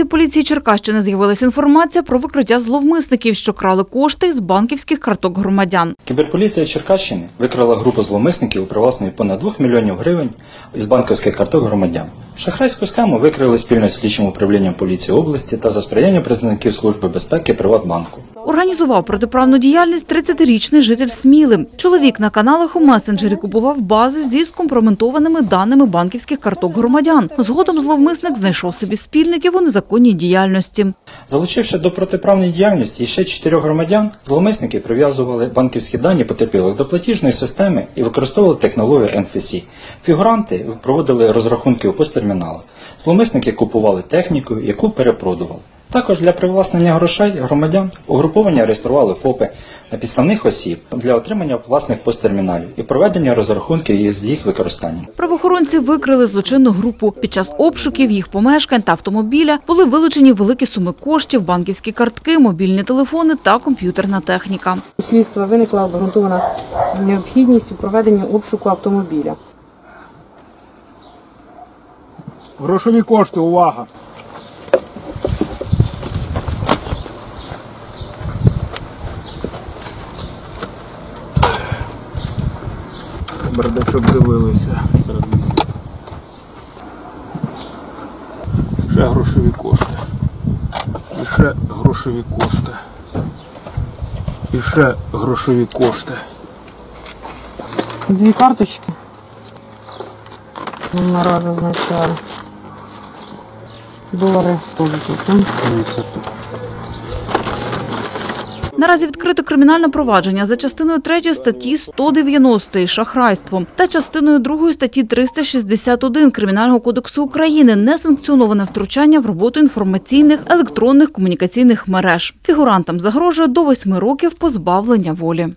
поліції Черкащини з'явилася інформація про викриття зловмисників, що крали кошти з банківських карток громадян. Кіберполіція Черкащини викрила групу зловмисників, привласною понад 2 мільйонів гривень із банківських карток громадян. Шахрайську схему викрили спільно з слідчим управлінням поліції області та за сприяння працівників Служби безпеки Приватбанку. Організував протиправну діяльність 30-річний житель Сміли. Чоловік на каналах у месенджері купував бази зі скомпрометованими даними банківських карток громадян. Згодом зловмисник знайшов собі спільників у незаконній діяльності. Залучивши до протиправної діяльності ще 4 громадян, зловмисники прив'язували банківські дані потерпілих до платіжної системи і використовували технологію NFC. Фігуранти проводили розрахунки у посттерміналах. Зловмисники купували техніку, яку перепродували. Також для привласнення грошей громадян угруповання реєстрували ФОПи на підставних осіб для отримання власних посттерміналів і проведення розрахунків із їх використанням. Правоохоронці викрили злочинну групу. Під час обшуків їх помешкань та автомобіля були вилучені великі суми коштів, банківські картки, мобільні телефони та комп'ютерна техніка. У слідства виникла обґрунтована необхідність у проведенні обшуку автомобіля. Грошові кошти, увага! Бардачок дивилися. Ще грошові кошти. І ще грошові кошти. І ще грошові кошти. 2 карточки. Номера зазначали. Долари теж тут. Наразі відкрито кримінальне провадження за частиною 3 статті 190 «Шахрайство» та частиною 2 статті 361 Кримінального кодексу України «Несанкціоноване втручання в роботу інформаційних електронних комунікаційних мереж». Фігурантам загрожує до 8 років позбавлення волі.